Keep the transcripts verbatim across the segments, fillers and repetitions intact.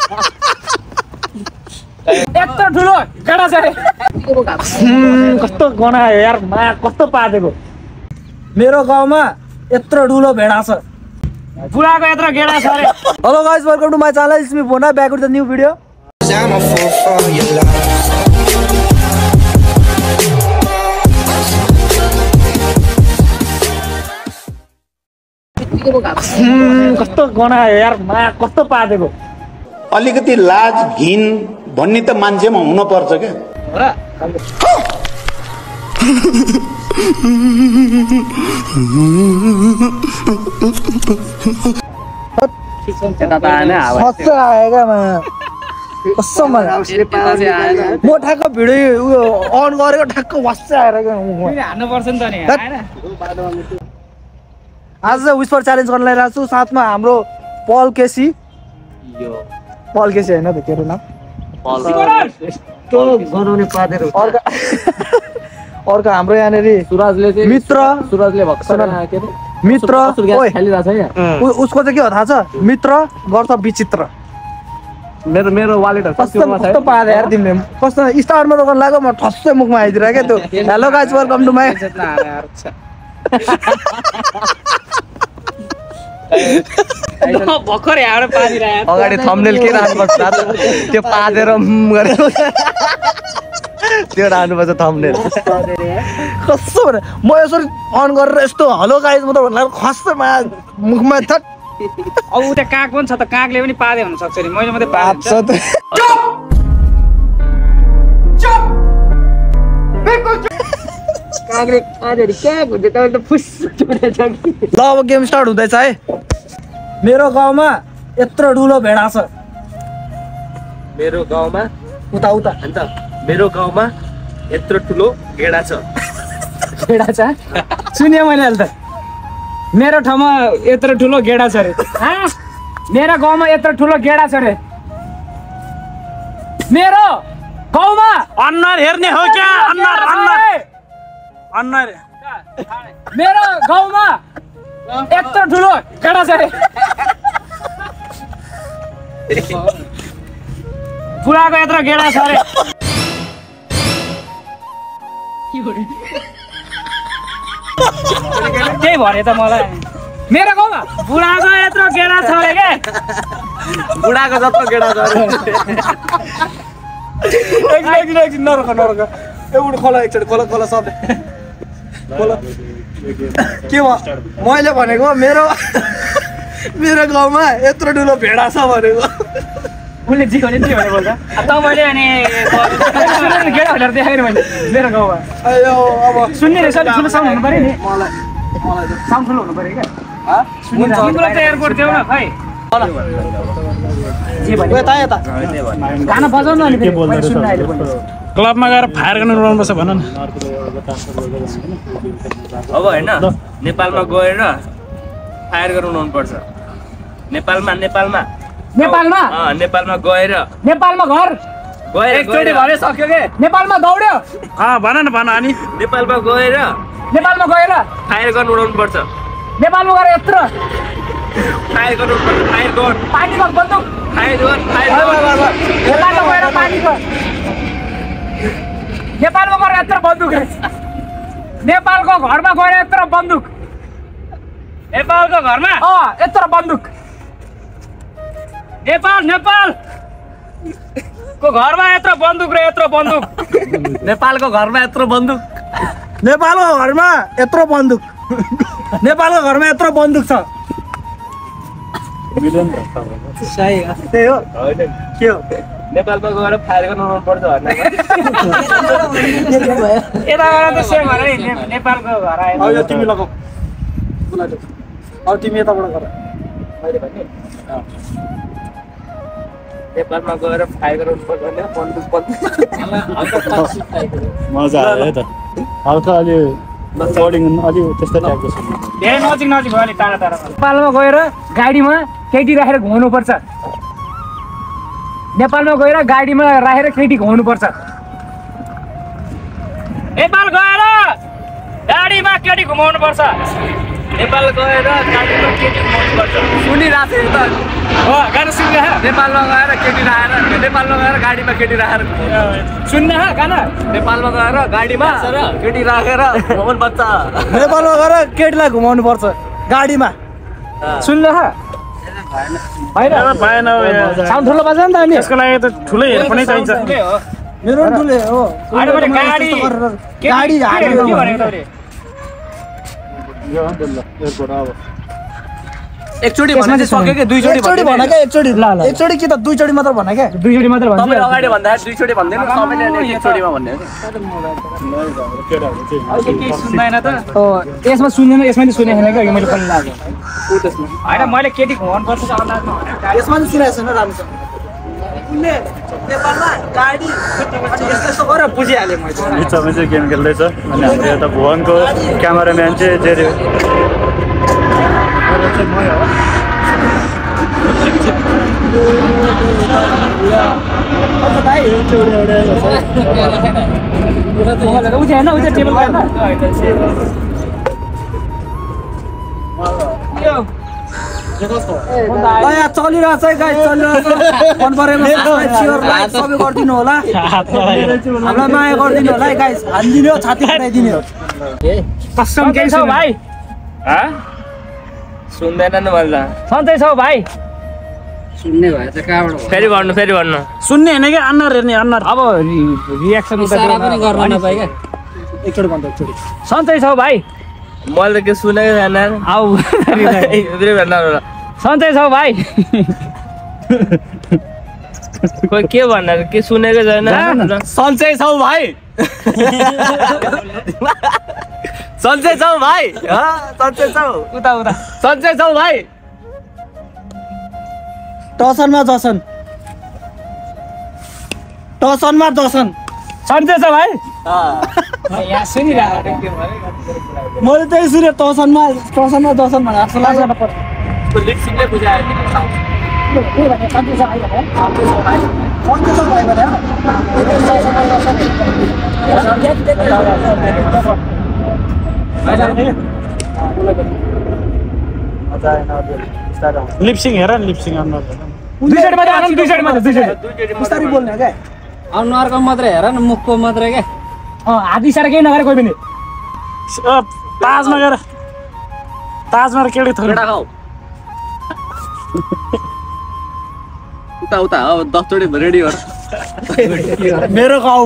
यत्रो ठुलो गेडा छ रे कस्तो गनायो यार माया कस्तो पादेको मेरो गाउँमा यत्रो ठुलो भेडा छ बुढाको यत्रो गेडा छ रे hello guys welcome to my channel it's me Bhona back with the new video कस्तो गनायो यार माया कस्तो पादेको अलिकति लाज घिन भन्ने त मान्छेमा हुन पर्छ के म ठ्याक्क भिडियो उयो अन गरेको ठ्याक्क वास्सै आएर हान्नु पर्छ नि त नि आज चाहिँ विस्पर च्यालेन्ज गर्न लागिरहेको छु साथमा हाम्रो पल केसी पल केसी होइन त के अरे नाम अर्का अर्को हाम्रो यहाँनिर सुराजले मित्र सुराजले मित्र उसको चाहिँ के हो थाहा छ मित्र गर्छ विचित्र मेरो मेरो वालेट कस्तो पाएर यार तिमीले कस्तो स्टार्टमा दोकान लाग्यो म ठस्सै मुखमा आइदिएर क्या त्यो hello guys welcome to my भर्खर यहाँ पादिरहेको अगाडि थम्बनेल के राख्नुपर्छ त्यो पादेर त्यो राख्नुपर्छ थम्बनेल कस्तो भने म यसरी अन गरेर यस्तो हेलो गाइस म त भन्दा खस्सैमा मुखमा थट अब उता काग पनि छ त कागले पनि पादे हुन सक्छ नि मैले मात्रै पाछ कागले पादेरी क्याग हुन्छ तपाईँ त फुस चुरेछ कि ल अब गेम स्टार्ट हुँदैछ है मेरो गाउँमा यत्रो ठुलो भेडा छ मेरो गाउँमा उता उता अन्त मेरो गाउँमा यत्रो ठुलो गेडा छ गेडा छ सुन्यो मैले अहिले त मेरो ठाउँमा यत्रो ठुलो गेडा छ रे मेरो गाउँमा यत्रो ठुलो गेडा छ रे मेरो गाउँमा अन्नर हेर्ने हो क्या अन्नर अन्नर अन्नर मेरो गाउँमा यत्रो ठुलो गेडा छ रे बुढाको यत्रो गेडा छ रे त्यही भने त मलाई मेरो गाउँमा बुढाको यत्रो गेडा छ रे के बुढाको जत्रो गेडा छ एकछिन एकछिन एकछिन नरक नरक एउटा खोला एकचोटि खोला खोला सब खोला के भयो मैले भनेको मेरो मेरो गाउँमा यत्रो ठुलो भेडा छ भनेको उसले जिगाउने चाहिँ भने बोल्दा तपाईँले अनि गेडा भनेर देखाएर मैले मेरो गाउँमा अयो अब सुन्ने रहेछ अलिक ठुलो साउन्ड हुनु पऱ्यो नि साउन्ड ठुलो हुनु पऱ्यो क्या तिमीलाई त एयरपोर्ट देऊ न खै जे भने यता यता गाना बजाउनु अनि फेरि सुन्न अहिले पनि क्लबमा गएर फायर गर्न रुनुपर्छ भन न अब हैन नेपालमा गएर फायर गर्न रुनुपर्छ नेपालमा नेपालमा नेपालमा अ नेपालमा गएर नेपालमा घर गएर एकचोटि भने सक्यो के नेपालमा दौड्यो अ भन न भन अनि नेपालमा गएर नेपालमा गएर फायर गर्न उडाउनुपर्छ नेपालमा गएर यत्रो फायर गर्न उडाउनुपर्छ फायर गर्न पानीको बन्दुक फायर गर्न फायर गर्न नेपालमा गएर पानीको नेपालमा गएर यत्रो बन्दुक नेपालको घरमा गएर यत्रो बन्दुक नेपालको घरमा अ यत्रो बन्दुक नेपाल नेपाल को घरमा यत्रो बन्दुक र यत्रो बन्दुक नेपालको घरमा यत्रो बन्दुक नेपालको घरमा यत्रो बन्दुक नेपालको घरमा यत्रो बन्दुक छ त्यही हो के हो नेपालमा गएर फायर गर्न उडाउनुपर्छ भन्न यताबाट त सेम भएर नेपालको घर आयो अब यो तिमी लगाऊ अब तिमी यताबाट गर मैले भने नेपालमा गएर फायर गर्न उडाउनुपर्छ भने बन्दुक बन्दुक मजा आयो है त हल्का अलि बर्डिङ अलि त्यस्तो टाइपको छ धेरै नजिक नजिक भयो नि टाढा टाढा नेपालमा गएर गाडीमा केटी राखेर घुमाउनुपर्छ नेपालमा गएर गाडीमा राखेर केटी घुमाउनुपर्छ नेपाल गएर गाडीमा केटी घुमाउनुपर्छ नेपाल गएर गाडीमा केटी मनपर्छ सुनिरहेको थिएँ त हो गाना सुन्ने हा नेपालमा गएर केटी राखेर नेपालमा गएर गाडीमा केटी राखेर सुन्ने हा गाना नेपालमा गएर गाडीमा केटी राखेर मन बच्चा नेपालमा गएर केटीलाई घुमाउनु पर्छ गाडीमा सुन्ने हा होइन भएन साउन्ड ठुलो बजायो नि त अनि त्यसको लागि त ठुलै हेड पनि चाहिन्छ मेरो पनि ठुलै हो होइन भने गाडी गाडी हाल्यो के भनेको तैँले यो ल एयरपोर्ट अब एकचोटि भने चाहिँ सक्यो कि दुईचोटि एकचोटि भन क्या एकचोटि ल ल एकचोटि कि त दुईचोटि मात्र भन क्या दुईचोटि मात्र भन्छ तपाईले अगाडि भन्दाखेरि दुईचोटि भन्दैन सबैले एकचोटिमा भन्ने हो केटाहरू चाहिँ केही सुन्दैन त हो यसमा सुन्दैन यसमा नि सुनेको छैन क्या मैले पहिला लाग्यो ऊ त्यसमा होइन मैले केटी घुमाउनु पर्छ अन्दाजमा यसमा नि सुनेको छैन राम्रोसँग उनले नेपालमा गाडी यस्तो यस्तो गरेर बुझिहालेँ मैले बिचमा चाहिँ गेम खेल्दैछ अनि हाम्रो यता भुवनको क्यामेराम्यान चाहिँ जेरी हो चाहिँ मै हो उठ्यो होइन उठ्यो टेबल चलिरहेछ है गाई चलिरहेछ मन परेमा सबै गरिदिनु होला हामीलाई माया गरिदिनु होला है गाई हानिदिने हो छाती फुटाइदिने हो कसम केही छ भाइ सुन्दैन नि भन्दा सन्चै छौ भाइ सुन्ने भए चाहिँ कहाँबाट फेरि भन्नु फेरि भन्नु सुन्ने होइन क्या अन्नार हेर्ने अन्नार अब रियाक्सन पनि गर्न नपाए क्या एकचोटि भन्दा एकचोटि सन्चै छौ भाइ मैले त के सुनेको छैन आऊ फेरि भन्नु सन्चै छौ भाइ कोही के भन्दा के सुनेको छैन सन्चै छौ भाइ सन्चै छौ भाइ सन्चै छौ उता उता सन्चै छौ भाइ टसनमा जसन टसनमा जसन सन्चै छ भाइ यहाँ सुनिरहेको मैले त्यही सुने टसनमा टसनमा जसन भने जस्तो लाग्छ लिप्सिङले बुझायो लिप्सिङ हेर नि लिप्सिङ अन्ना दुईचोटि मात्रै आउनु दुईचोटि मात्रै दुईचोटि बिस्तारै बोल्ने क्या अनुहारको मात्रै हेर न मुखको मात्रै क्या अँ हात इसारा केही नगरे कोही पनि ताजमा गएर ताजमा केटी थोरै केटा खाऊ उता उता हो दसचोटि रेडी गर मेरो गाउँ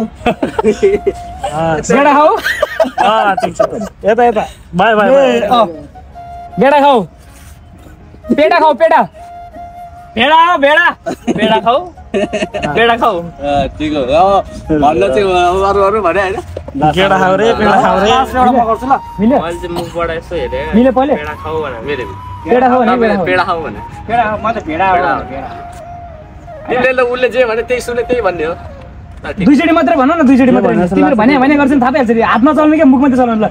बेडा खाऊ ठिक छ यता यता बाई बाई बेडा खाऊ पेडा खाऊ पेडा भेडा हो भेडा पेडा खाऊ पेडा खाऊ ठिक हो भन्न चाहिँ अरू अरू भने होइन केटा खाऊ रे पेडा खाऊ रे एउटा म गर्छु ल मिल्यो मैले चाहिँ मुखबाट यसो हेरेँ मिल्यो पहिले पेडा खाऊ भने मेरो पेडा खाऊ भने पेडा पेडा खाऊ भने पेडा खाऊ म त भेडा हो तिमीले त उसले जे भने त्यही सुने त्यही भन्ने हो दुईचोटि मात्रै भन न दुईचोटि मात्रै तिमीले भने भने गर्छ नि थाहा पाइहाल्छ नि हात नचलाउने क्या मुख मात्रै चलाउनु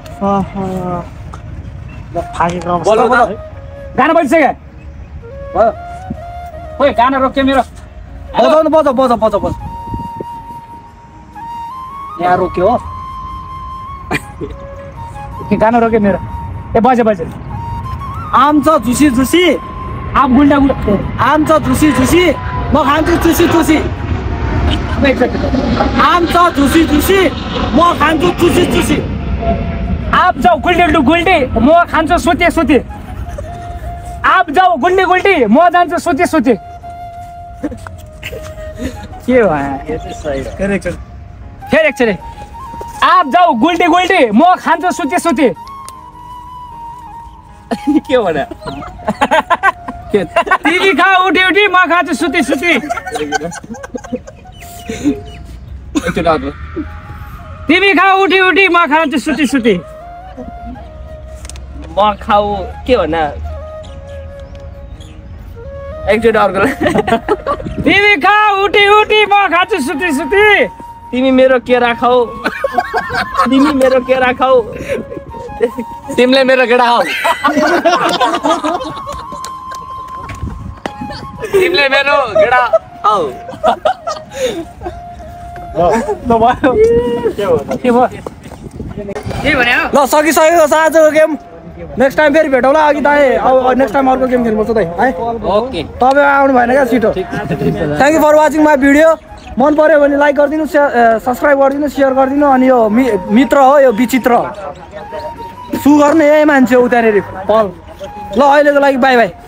ल फाकेको बोल अवस्था गाना बजिसक्यो भयो खोइ गाना रोक्यो मेरो बजाउनु बजाउ बजाउ बजाउ बजाउ यहाँ रोक्यो हो गाना रोक्यो मेरो ए बज्यो बज्यो आम छ झुसी झुसी आम गुल्डा गुल्डा आम छ झुसी झुसी म खान्छु चुसी चुसी आम छ झुसी झुसी म खान्छु चुसी चुसी आप जाऊ गुल्डी गुल्डी म खान्छु सुते सुते आप जाऊ गुल्डी गुल्डी म जान्छु सुते सुते के भयो फेरि एकचोटि आप जाऊ गुल्डी गुल्डी म खान्छु सुते सुते के भने तिमी खा उठी उठी म खान्छु सुते सुते तिमी खा उठी उठी म खान्छु सुते सुते म खाऊ के भन्न एकचोटि अर्कोलाई तिमी खा उठी उठी म खान्छु सुते सुते तिमी मेरो केरा खाऊ तिमी मेरो केरा खाऊ तिमीले मेरो केटा खाऊ तिमीले मेरो केटा खाऊ के भयो के भन्यो ल सकिसकेको छ आजको गेम नेक्स्ट टाइम फेरि भेटौँला अघि दाइ अब नेक्स्ट टाइम अर्को गेम खेल्नुपर्छ दाइ है ओके तपाईँ आउनु भएन क्या छिटो thank you for watching my video मन पऱ्यो भने लाइक गरिदिनु सब्सक्राइब गरिदिनु सेयर गरिदिनु अनि यो मित्र हो यो विचित्र सु गर्ने यही मान्छे हो त्यहाँनिर पल ल अहिलेको लागि बाई बाई